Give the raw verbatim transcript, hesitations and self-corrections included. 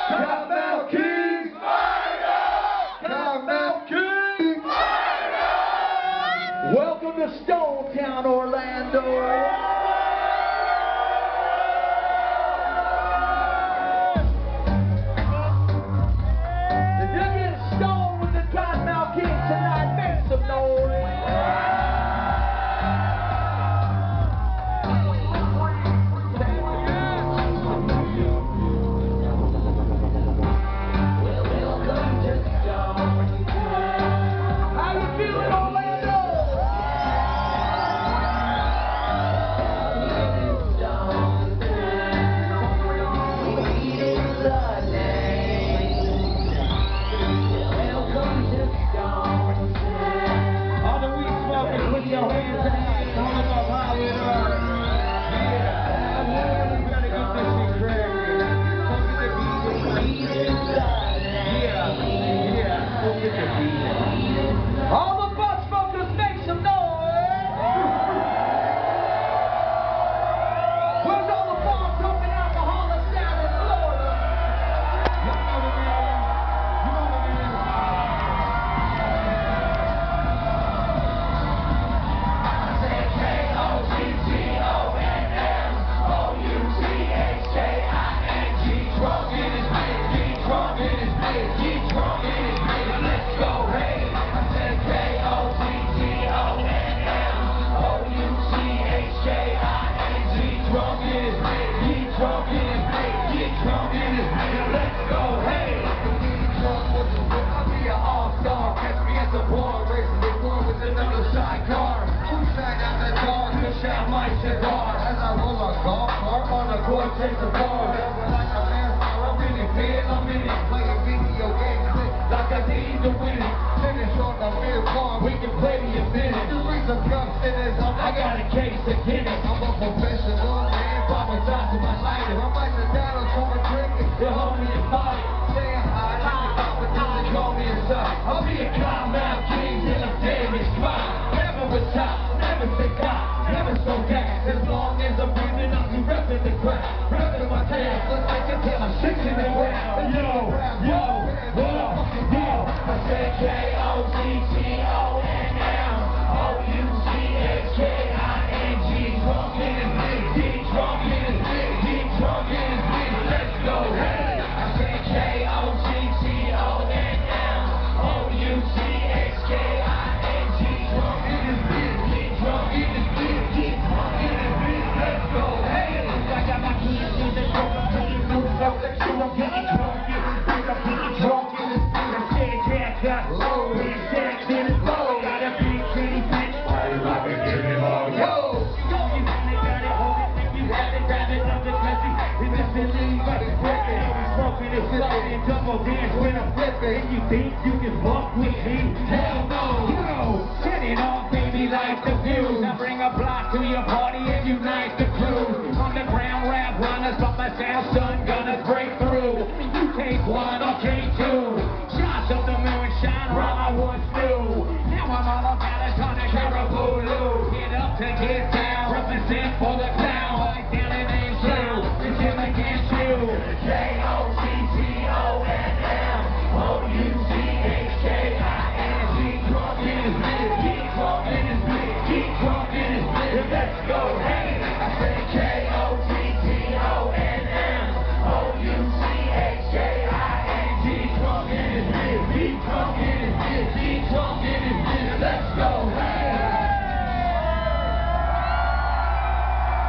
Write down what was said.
Cottonmouth Kings! Cottonmouth Kings! Welcome to Stone Town, Orlando! All the bus smokers, make some noise! Where's all the bar pumping alcoholic down in Florida? Y'all know the man. You know the man. I said K O T T O N M O U T H K I N G. Drunk in his bed, get drunk in his bed, get drunk in his bed. Let's go, hey! K O T T O N M O U T H K I N G. Drunk in his bed, get drunk in his bed, get drunk in his bed. Let's go, hey! I'll be an all-star. Catch me at the bar, racing the floor with another sidecar. Outside out the door, push out my cigar. As I roll a golf cart on a court, chase the ball. Like a man, I'm really paying, I'm in it. Playing video games, like I need to win it. Finish on the rear bar, we can play the minute. Just bring some cups in it, I got a case of Guinness. I'm a professional man, Papa John's to my lighter. I might sit down on someone drinking, they hold me in fire. Saying hi, Papa John's call me inside. I'll be a Cottonmouth King till I'm dead and smile. Never retire, never say die, never slow down. As long as I'm breathing, I'll be repping the crowd. Repping my town, look like I tell I'm six in the ground. Yo, yo, yo, yo. I said K O T T O N M O U T H K I N G. Drunk in his bed, get drunk in his bed, get drunk in his bed. Let's go, hey! I said K O T T O N M O U T H K I N G. Drunk in his bed, get drunk in his bed, get drunk in his bed. Let's go, hey! I got my keys in the trunk, I'm getting loose, so let's go, I'm getting drunk, I'm getting drunk in his bed. I said, yeah, got low, and sex in his low. Got a big pretty bitch, party like a give me more. Yo! You really got it, hold it, if you have it, grab it, love the country. If it's believe, I can break it. We smoking and floating and double dance when I'm flipping. And you think you can fuck with me? Hell no! You know, set it off, baby, like the views. Now bring a block to your party and unite the crew. On the ground, rap runners, but my sound, son, gunners break